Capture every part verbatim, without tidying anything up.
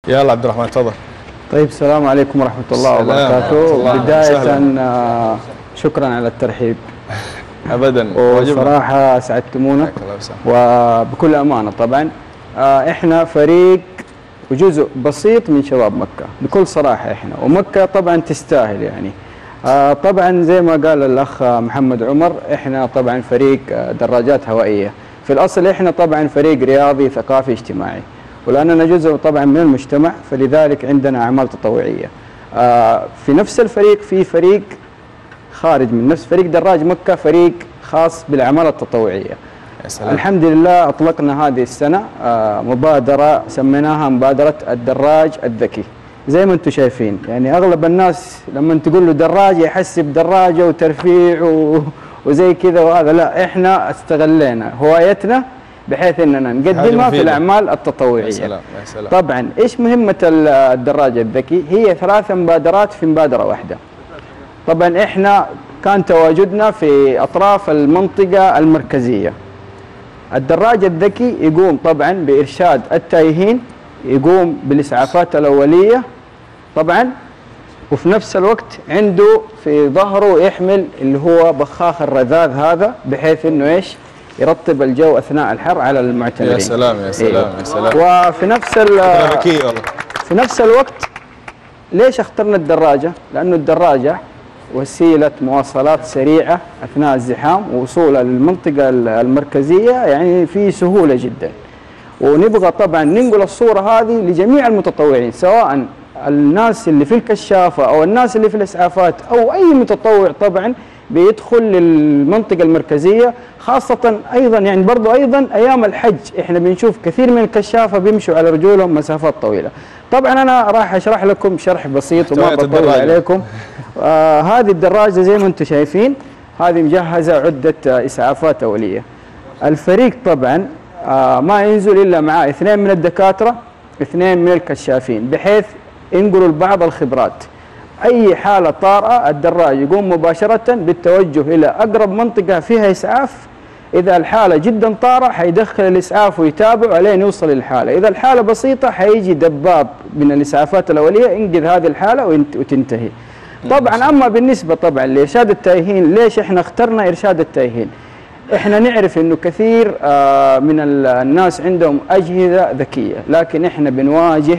يلا عبد الرحمن تفضل. طيب السلام عليكم ورحمة الله وبركاته. بداية شكرا على الترحيب ابدا، وصراحة سعدتمونا وبكل أمانة. طبعا احنا فريق وجزء بسيط من شباب مكة بكل صراحة احنا، ومكة طبعا تستاهل يعني. طبعا زي ما قال الأخ محمد عمر، احنا طبعا فريق دراجات هوائية في الأصل. احنا طبعا فريق رياضي ثقافي اجتماعي، ولأننا جزء طبعا من المجتمع فلذلك عندنا أعمال تطوعية. آه في نفس الفريق في فريق خارج من نفس فريق دراج مكة، فريق خاص بالأعمال التطوعية. الحمد لله أطلقنا هذه السنة آه مبادرة سميناها مبادرة الدراج الذكي. زي ما أنتم شايفين يعني أغلب الناس لما تقول له دراجة يحسب دراجة وترفيع وزي كذا وهذا، لا إحنا استغلينا هوايتنا بحيث اننا نقدمها في الاعمال التطوعيه. يا سلام يا سلام. طبعا ايش مهمه الدراجه الذكي؟ هي ثلاث مبادرات في مبادره واحده. طبعا احنا كان تواجدنا في اطراف المنطقه المركزيه. الدراج الذكي يقوم طبعا بارشاد التائهين، يقوم بالاسعافات الاوليه طبعا، وفي نفس الوقت عنده في ظهره يحمل اللي هو بخاخ الرذاذ هذا، بحيث انه ايش؟ يرطب الجو اثناء الحر على المعتمرين. يا سلام يا سلام إيه. يا سلام. وفي نفس في نفس الوقت ليش اخترنا الدراجه؟ لانه الدراجه وسيله مواصلات سريعه اثناء الزحام، ووصولها للمنطقه المركزيه يعني في سهوله جدا. ونبغى طبعا ننقل الصوره هذه لجميع المتطوعين، سواء الناس اللي في الكشافه او الناس اللي في الاسعافات او اي متطوع طبعا بيدخل للمنطقة المركزية، خاصة أيضا يعني برضو أيضا أيام الحج إحنا بنشوف كثير من الكشافة بيمشوا على رجولهم مسافات طويلة. طبعا أنا راح أشرح لكم شرح بسيط وما بطول عليكم. آه هذه الدراجة زي ما أنتم شايفين، هذه مجهزة عدة إسعافات أولية. الفريق طبعا آه ما ينزل إلا معاه اثنين من الدكاترة، اثنين من الكشافين، بحيث ينقلوا لبعض الخبرات. أي حالة طارئة الدراج يقوم مباشرة بالتوجه إلى أقرب منطقة فيها إسعاف. إذا الحالة جدا طارئة حيدخل الإسعاف ويتابع عليه يوصل للحالة. إذا الحالة بسيطة حيجي دباب من الإسعافات الأولية ينقذ هذه الحالة وتنتهي. طبعا أما بالنسبة طبعا لإرشاد التائهين، ليش إحنا اخترنا إرشاد التائهين؟ إحنا نعرف إنه كثير من الناس عندهم أجهزة ذكية، لكن إحنا بنواجه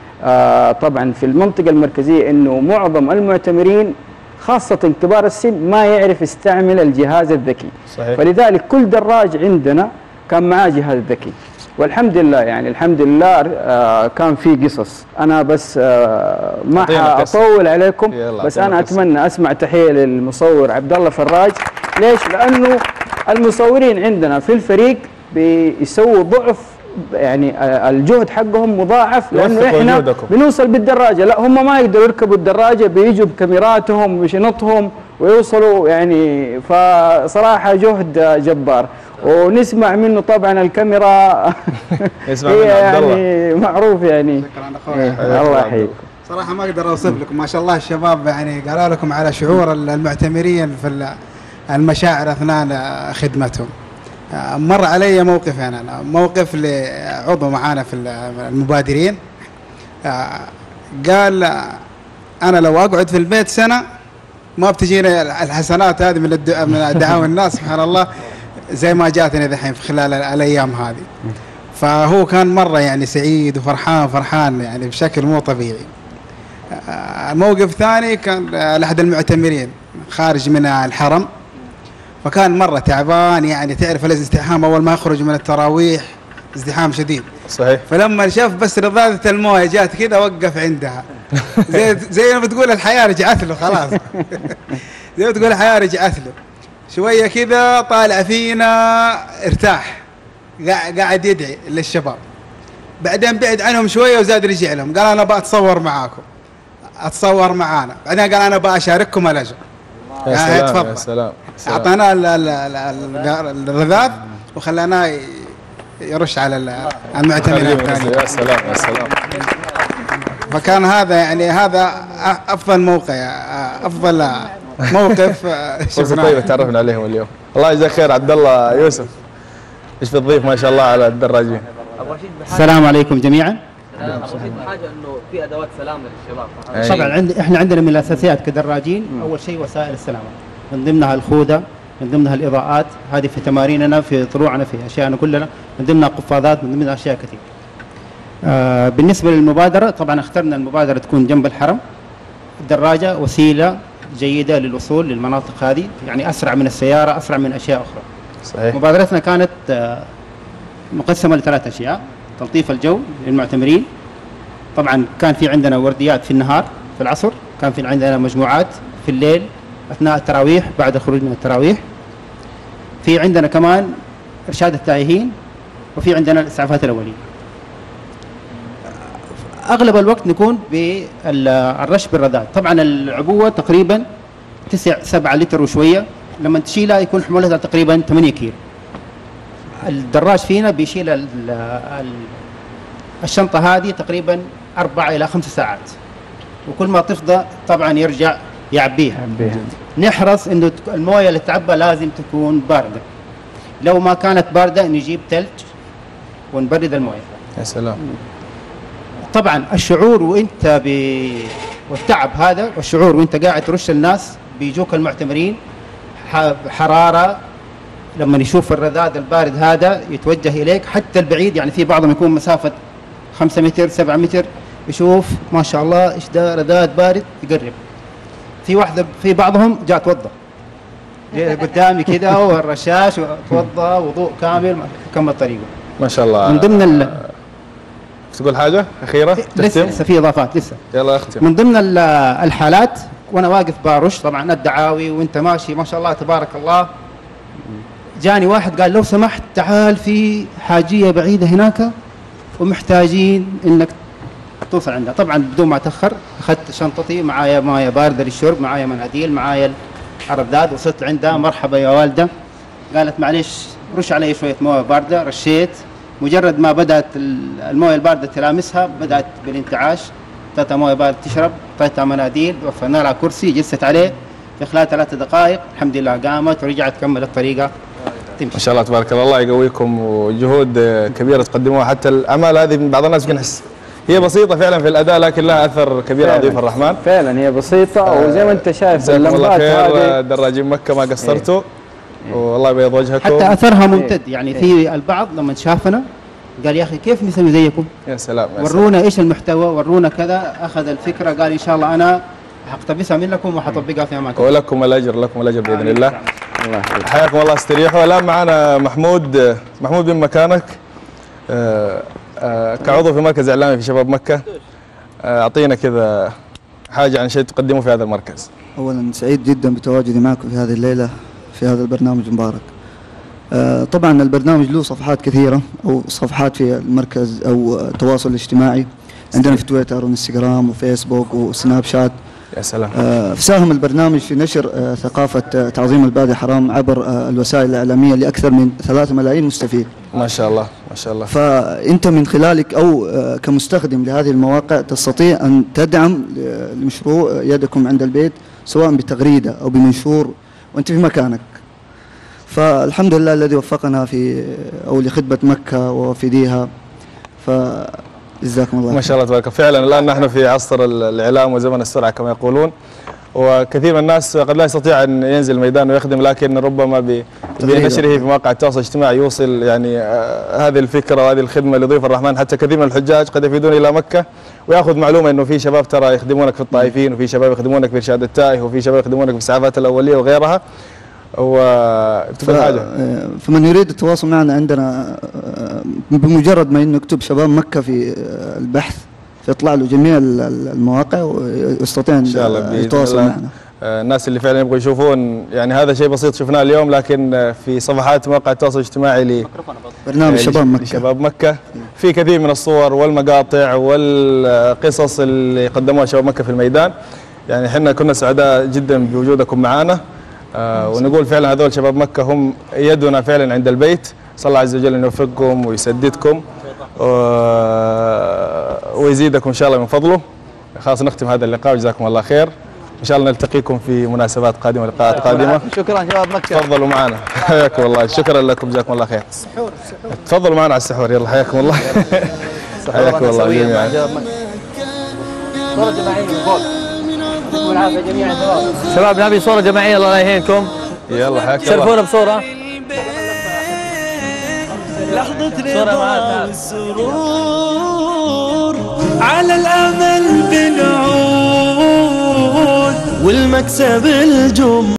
آه طبعا في المنطقة المركزية انه معظم المعتمرين خاصة كبار السن ما يعرف يستعمل الجهاز الذكي. صحيح. فلذلك كل دراج عندنا كان معاه جهاز ذكي، والحمد لله يعني الحمد لله آه كان في قصص. انا بس آه ما حاطول عليكم، بس انا اتمنى اسمع تحية للمصور عبد الله فراج. ليش؟ لانه المصورين عندنا في الفريق بيسووا ضعف يعني الجهد حقهم مضاعف، لانه احنا بنوصل بالدراجه، لا هم ما يقدروا يركبوا الدراجه، بيجوا بكاميراتهم وشنطهم ويوصلوا يعني. فصراحه جهد جبار، ونسمع منه طبعا الكاميرا هي يعني معروف يعني. شكرا الله يحييكم. صراحه ما اقدر اوصف لكم، ما شاء الله الشباب يعني قالوا لكم على شعور المعتمرين في المشاعر اثناء خدمتهم. مر علي موقف يعني أنا موقف لعضو معانا في المبادرين، قال أنا لو أقعد في البيت سنة ما بتجيني الحسنات هذه من من دعاوى الناس سبحان الله زي ما جاتني ذحين في خلال الأيام هذه. فهو كان مرة يعني سعيد وفرحان فرحان يعني بشكل مو طبيعي. الموقف الثاني كان لأحد المعتمرين خارج من الحرم، فكان مرة تعبان يعني، تعرف الازدحام أول ما يخرج من التراويح ازدحام شديد. صحيح. فلما شاف بس رذاذة المويه جات كذا وقف عندها، زي زي ما بتقول الحياة رجعت له خلاص زي ما تقول الحياة رجعت له شوية كذا، طالع فينا ارتاح، قاعد يدعي للشباب. بعدين بعد عنهم شوية وزاد رجع لهم، قال أنا بأتصور معاكم، أتصور معانا. بعدين قال أنا بأشارككم الأجر. يا سلام تفضل. يا سلام. أعطانا الرذاذ وخلاناه يرش على المعتمرين. يا سلام يا سلام. فكان هذا يعني هذا أفضل موقع، أفضل موقف شفنا. طيب تعرفنا عليهم اليوم. الله يجزاك خير عبد الله يوسف. ايش بتضيف ما شاء الله على الدراجين؟ السلام عليكم جميعا. انا اضيف حاجه انه في ادوات سلامه للشباب. طبعا عندي احنا عندنا من الاساسيات كدراجين اول شيء وسائل السلامه، من ضمنها الخوذه، من ضمنها الاضاءات، هذه في تماريننا في طلوعنا في اشياءنا كلنا، من ضمنها قفازات، من ضمنها اشياء كثير. آه بالنسبه للمبادره طبعا اخترنا المبادره تكون جنب الحرم. الدراجه وسيله جيده للوصول للمناطق هذه، يعني اسرع من السياره، اسرع من اشياء اخرى. صحيح. مبادرتنا كانت آه مقسمه لثلاث اشياء: تلطيف الجو للمعتمرين، طبعا كان في عندنا ورديات في النهار في العصر، كان في عندنا مجموعات في الليل اثناء التراويح بعد الخروج من التراويح، في عندنا كمان ارشاد التائهين، وفي عندنا الاسعافات الاوليه. اغلب الوقت نكون بالرش بالرذاذ، طبعا العبوه تقريبا تسع سبعة لتر وشويه، لما تشيلها يكون حمولتها تقريبا ثمانية كيلو. الدراج فينا بيشيل ال ال الشنطه هذه تقريبا أربع الى خمس ساعات، وكل ما تفضى طبعا يرجع يعبيها. نحرص انه المويه اللي تعبى لازم تكون بارده، لو ما كانت بارده نجيب ثلج ونبرد المويه. يا سلام. طبعا الشعور وانت ب والتعب هذا، والشعور وانت قاعد ترش الناس، بيجوك المعتمرين حراره، لما يشوف الرذاذ البارد هذا يتوجه اليك حتى البعيد، يعني في بعضهم يكون مسافه خمسة متر سبعة متر، يشوف ما شاء الله ايش ده رذاذ بارد، يقرب. في واحده في بعضهم جاء توضا قدامي كده والرشاش توضا وضوء كامل كمل طريقه ما شاء الله. من ضمن ال... تقول حاجه اخيره؟ لسه لسه في اضافات لسه. يلا اختم. من ضمن الحالات وانا واقف بارش طبعا الدعاوي وانت ماشي ما شاء الله تبارك الله، جاني واحد قال لو سمحت تعال في حاجيه بعيده هناك ومحتاجين انك توصل عندها. طبعا بدون ما اتاخر اخذت شنطتي، معايا مويه بارده للشرب، معايا مناديل، معايا الرذاذ، وصلت عندها مرحبا يا والده، قالت معلش رش علي شويه مويه بارده، رشيت، مجرد ما بدات المويه البارده تلامسها بدات بالانتعاش، اعطيتها مويه بارده تشرب، اعطيتها مناديل، وفرنا لها كرسي جلست عليه، في خلال ثلاث دقائق الحمد لله قامت ورجعت تكمل الطريقه تمشي. ما شاء الله تبارك الله. الله يقويكم، وجهود كبيره تقدموها. حتى الاعمال هذه بعض الناس يمكن يحس هي بسيطه فعلا في الاداء، لكن لها اثر كبير على ضيوف الرحمن. فعلا هي بسيطه، وزي ما انت شايف جزاكم الله خير دراجين مكه ما قصرتوا، والله يبيض وجهكم. حتى اثرها ممتد، يعني في البعض لما شافنا قال يا اخي كيف نسوي زيكم؟ يا سلام. يا ورونا سلام. ايش المحتوى، ورونا كذا، اخذ الفكره قال ان شاء الله انا حقتبسها منكم وحطبقها في اماكن. ولكم الاجر، لكم الاجر باذن الله. الله يحفظك. حياكم الله، استريحوا. الان معنا محمود محمود من مكانك، آه آه كعضو في مركز اعلامي في شباب مكه، آه اعطينا كذا حاجه عن شيء تقدمه في هذا المركز. اولا سعيد جدا بتواجدي معكم في هذه الليله في هذا البرنامج المبارك. آه طبعا البرنامج له صفحات كثيره، او صفحات في المركز او التواصل الاجتماعي، عندنا في تويتر وانستغرام وفيسبوك وسناب شات. يا سلام. آه ساهم البرنامج في نشر آه ثقافه آه تعظيم البادي حرام عبر آه الوسائل الاعلاميه لاكثر من ثلاثة ملايين مستفيد. ما شاء الله ما شاء الله. فانت من خلالك او آه كمستخدم لهذه المواقع تستطيع ان تدعم لمشروع يدكم عند البيت، سواء بتغريده او بمنشور وانت في مكانك. فالحمد لله الذي وفقنا في او لخدمه مكه ووافديها، فجزاكم الله ما شاء الله تبارك. فعلا الان نحن في عصر الاعلام وزمن السرعه كما يقولون، وكثير من الناس قد لا يستطيع ان ينزل الميدان ويخدم، لكن ربما بنشره في مواقع التواصل الاجتماعي يوصل يعني آه هذه الفكره وهذه الخدمه لضيوف الرحمن. حتى كثير من الحجاج قد يفيدون الى مكه وياخذ معلومه انه في شباب ترى يخدمونك في الطائفين، وفي شباب يخدمونك في ارشاد التائه، وفي شباب يخدمونك في الاسعافات الاوليه وغيرها. وتقول حاجه؟ فمن يريد التواصل معنا عندنا بمجرد ما انه يكتب شباب مكه في البحث فيطلع له جميع المواقع ويستطيع ان يتواصل معنا. الناس اللي فعلا يبغوا يشوفون يعني هذا شيء بسيط شفناه اليوم، لكن في صفحات مواقع التواصل الاجتماعي برنامج شباب مكه شباب مكه في كثير من الصور والمقاطع والقصص اللي قدموها شباب مكه في الميدان. يعني احنا كنا سعداء جدا بوجودكم معنا، آه ونقول فعلا هذول شباب مكة هم يدنا فعلا عند البيت. صلى الله عز وجل أن يوفقكم ويسددكم ويزيدكم إن شاء الله من فضله. خلاص نختم هذا اللقاء وجزاكم الله خير، إن شاء الله نلتقيكم في مناسبات قادمة ولقاءات قادمة. شكرا شباب مكة، تفضلوا معنا. حياكم الله، شكرا لكم جزاكم الله خير. السحور تفضلوا معنا على السحور، يلا حياكم الله. حياكم الله جميعا. صورة جماعية من فوق. يعطيكم العافية جميعا شباب. شباب نبي صورة جماعية الله لا يهينكم. يلا حياك الله. شرفونا بصورة. لحظة رضا والسرور على الأمل بنعود والمكسب الجم